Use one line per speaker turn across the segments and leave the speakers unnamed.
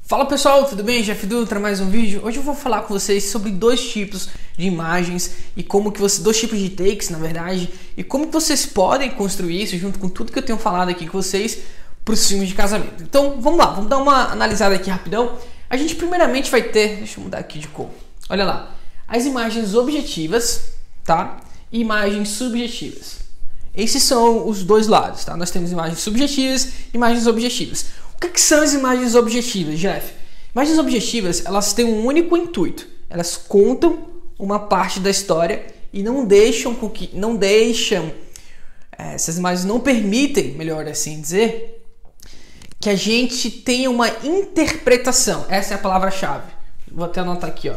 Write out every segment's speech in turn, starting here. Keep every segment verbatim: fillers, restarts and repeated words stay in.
Fala pessoal, tudo bem? Jeff Dutra, mais um vídeo. Hoje eu vou falar com vocês sobre dois tipos de imagens e como que você, dois tipos de takes, na verdade, e como que vocês podem construir isso junto com tudo que eu tenho falado aqui com vocês para os filmes de casamento. Então, vamos lá, vamos dar uma analisada aqui rapidão. A gente primeiramente vai ter, deixa eu mudar aqui de cor. Olha lá, as imagens objetivas, tá? E imagens subjetivas. Esses são os dois lados, tá? Nós temos imagens subjetivas e imagens objetivas. O que, que são as imagens objetivas, Jeff? Imagens objetivas, elas têm um único intuito. Elas contam uma parte da história e não deixam com que, não deixam, essas imagens não permitem, melhor assim dizer, que a gente tenha uma interpretação. Essa é a palavra-chave. Vou até anotar aqui, ó.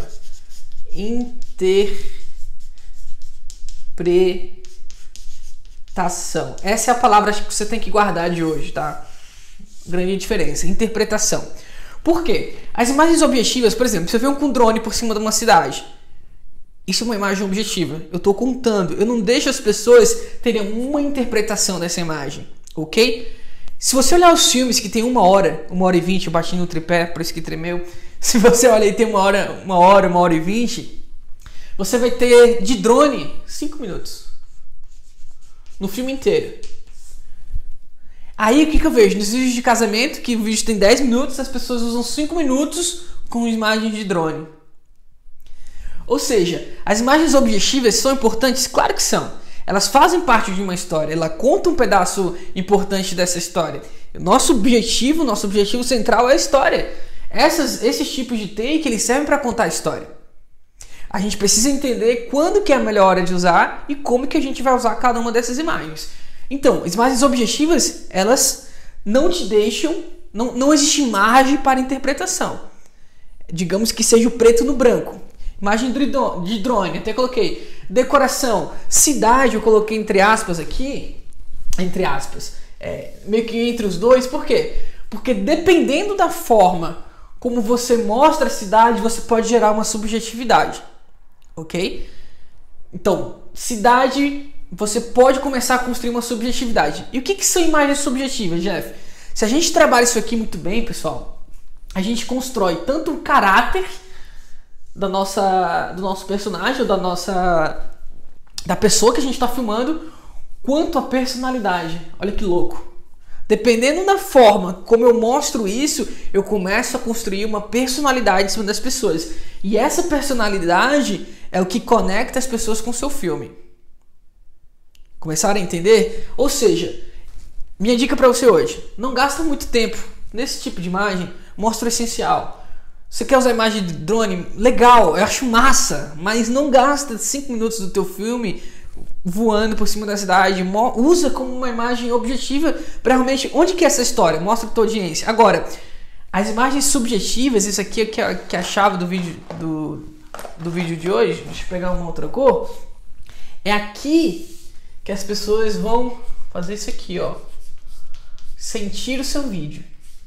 Interpretação. Essa é a palavra que você tem que guardar de hoje, tá? Grande diferença, interpretação. Por quê? As imagens objetivas, por exemplo, você vê um com drone por cima de uma cidade. Isso é uma imagem objetiva. Eu estou contando, eu não deixo as pessoas terem uma interpretação dessa imagem, ok? Se você olhar os filmes que tem uma hora, uma hora e vinte, eu bati no tripé, por isso que tremeu. Se você olha e tem uma hora, uma hora, uma hora e vinte, você vai ter de drone cinco minutos no filme inteiro. Aí o que, que eu vejo? Nos vídeos de casamento, que o vídeo tem dez minutos, as pessoas usam cinco minutos com imagens de drone. Ou seja, as imagens objetivas são importantes? Claro que são. Elas fazem parte de uma história, ela conta um pedaço importante dessa história. O nosso objetivo, nosso objetivo central é a história. Essas, esses tipos de take, eles servem para contar a história. A gente precisa entender quando que é a melhor hora de usar e como que a gente vai usar cada uma dessas imagens. Então, as imagens objetivas, elas não te deixam, não, não existe margem para interpretação. Digamos que seja o preto no branco. Imagem de drone, até coloquei. Decoração, cidade, eu coloquei entre aspas aqui, entre aspas, é, meio que entre os dois. Por quê? Porque dependendo da forma como você mostra a cidade, você pode gerar uma subjetividade, ok? Então, cidade... Você pode começar a construir uma subjetividade. E o que, que são imagens subjetivas, Jeff? Se a gente trabalha isso aqui muito bem, pessoal, a gente constrói tanto o caráter da nossa, do nosso personagem, ou da nossa, da pessoa que a gente está filmando, quanto a personalidade. Olha que louco. Dependendo da forma como eu mostro isso, eu começo a construir uma personalidade em cima das pessoas. E essa personalidade é o que conecta as pessoas com o seu filme. Começaram a entender? Ou seja, minha dica para você hoje, não gasta muito tempo nesse tipo de imagem, mostra o essencial. Você quer usar imagem de drone? Legal, eu acho massa, mas não gasta cinco minutos do teu filme voando por cima da cidade. Usa como uma imagem objetiva para realmente, onde que é essa história? Mostra para tua audiência. Agora, as imagens subjetivas, isso aqui é que é, que é a chave do vídeo, do, do vídeo de hoje, deixa eu pegar uma outra cor, é aqui que as pessoas vão fazer isso aqui, ó. Sentir o seu vídeo.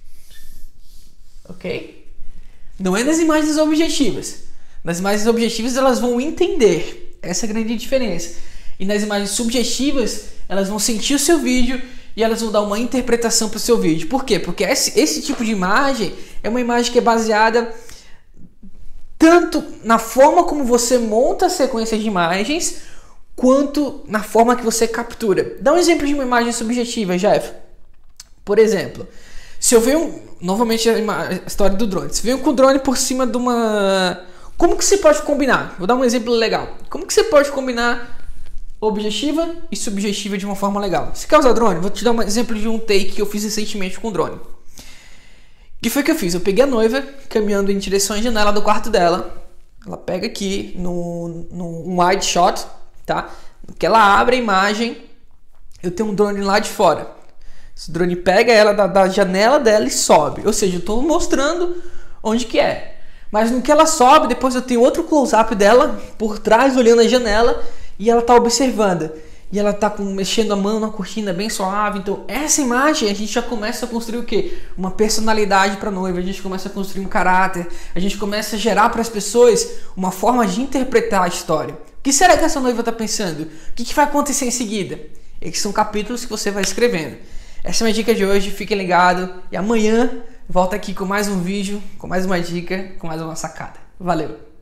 Ok? Não é nas imagens objetivas. Nas imagens objetivas elas vão entender. Essa é a grande diferença. E nas imagens subjetivas elas vão sentir o seu vídeo e elas vão dar uma interpretação para o seu vídeo. Por quê? Porque esse, esse tipo de imagem é uma imagem que é baseada tanto na forma como você monta a sequência de imagens, quanto na forma que você captura. Dá um exemplo de uma imagem subjetiva, Jeff. Por exemplo, se eu ver um... Novamente a história do drone. Se eu ver um com o drone por cima de uma... Como que você pode combinar? Vou dar um exemplo legal. Como que você pode combinar objetiva e subjetiva de uma forma legal? Você quer usar drone? Vou te dar um exemplo de um take que eu fiz recentemente com drone. O que foi que eu fiz? Eu peguei a noiva caminhando em direção à janela do quarto dela. Ela pega aqui no, no wide shot, tá? Que ela abre a imagem, eu tenho um drone lá de fora. Esse drone pega ela da, da janela dela e sobe. Ou seja, eu estou mostrando onde que é. Mas no que ela sobe, depois eu tenho outro close-up dela por trás, olhando a janela, e ela está observando. E ela está mexendo a mão na cortina bem suave. Então essa imagem a gente já começa a construir o quê? Uma personalidade para a noiva. A gente começa a construir um caráter. A gente começa a gerar para as pessoas uma forma de interpretar a história. O que será que essa noiva está pensando? O que, que vai acontecer em seguida? Esses são capítulos que você vai escrevendo. Essa é a minha dica de hoje. Fiquem ligados. E amanhã Volta aqui com mais um vídeo, com mais uma dica, com mais uma sacada. Valeu!